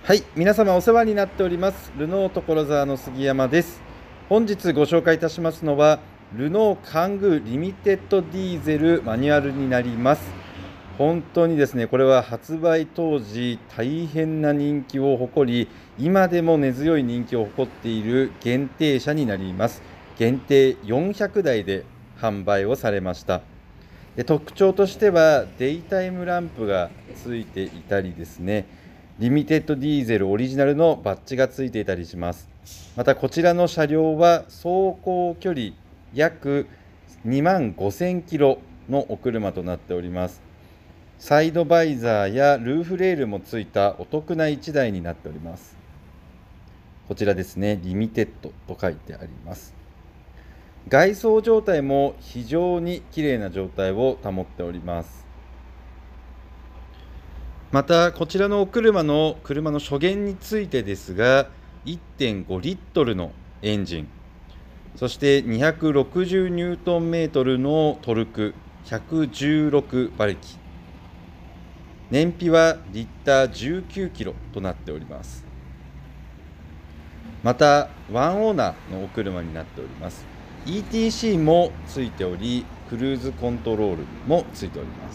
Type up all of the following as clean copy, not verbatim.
はい、皆様お世話になっております。ルノー所沢の杉山です。本日ご紹介いたしますのは、ルノーカングーリミテッドディーゼルマニュアルになります。本当にですね、これは発売当時大変な人気を誇り、今でも根強い人気を誇っている限定車になります。限定400台で販売をされました。特徴としては、デイタイムランプがついていたりですね、リミテッドディーゼルオリジナルのバッジがついていたりします。またこちらの車両は走行距離約2万5000キロのお車となっております。サイドバイザーやルーフレールもついたお得な1台になっております。こちらですね、リミテッドと書いてあります。外装状態も非常に綺麗な状態を保っております。またこちらのお車の初見についてですが、 1.5 リットルのエンジン、そして260ニュートンメートルのトルク、116馬力、燃費はリッター19キロとなっております。またワンオーナーのお車になっております。 ETC もついており、クルーズコントロールもついております。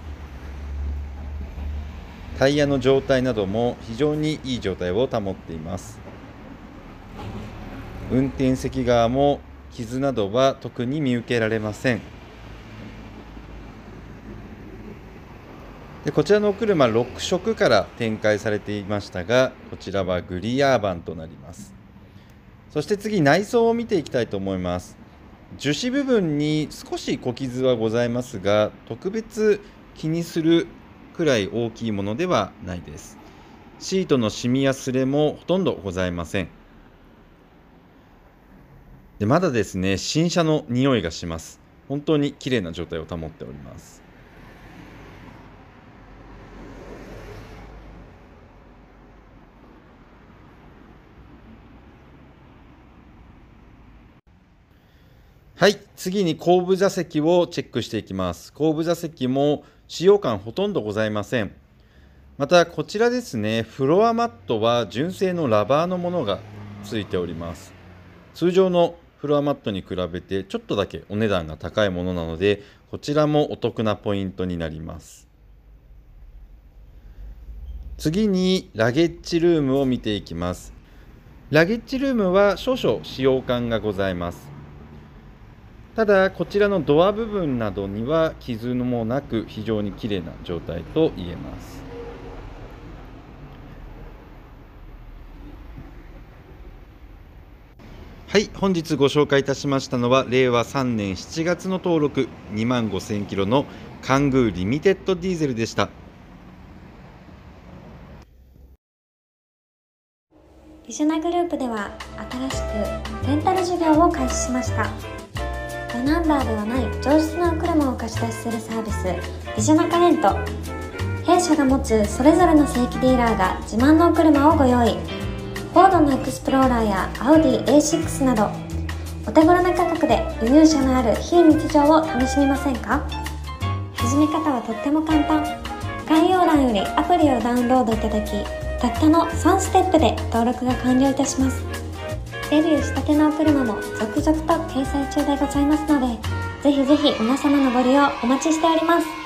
タイヤの状態なども非常にいい状態を保っています。運転席側も傷などは特に見受けられません。こちらのお車6色から展開されていましたが、こちらはグリアー版となります。そして次、内装を見ていきたいと思います。樹脂部分に少し小傷はございますが、特別気にするくらい大きいものではないです。シートのシミや擦れもほとんどございません。まだですね、新車の匂いがします。本当に綺麗な状態を保っております。はい、次に後部座席をチェックしていきます。後部座席も使用感ほとんどございません。またこちらですね、フロアマットは純正のラバーのものがついております。通常のフロアマットに比べてちょっとだけお値段が高いものなので、こちらもお得なポイントになります。次にラゲッジルームを見ていきます。ラゲッジルームは少々使用感がございます。ただこちらのドア部分などには傷もなく、非常に綺麗な状態と言えます。はい、本日ご紹介いたしましたのは、令和3年7月の登録2万5000キロのカングーリミテッドディーゼルでした。 ビジョナグループでは新しくレンタル事業を開始しました。マイナンバーではない上質なお車を貸し出しするサービス、ビジョナカレント。弊社が持つそれぞれの正規ディーラーが自慢のお車をご用意。フォードのエクスプローラーやアウディ A6 など、お手頃な価格で輸入車のある非日常を楽しみませんか？始め方はとっても簡単。概要欄よりアプリをダウンロードいただき、たったの3ステップで登録が完了いたします。デビューしたてのお車も続々と掲載中でございますので、ぜひぜひ皆様のご利用お待ちしております。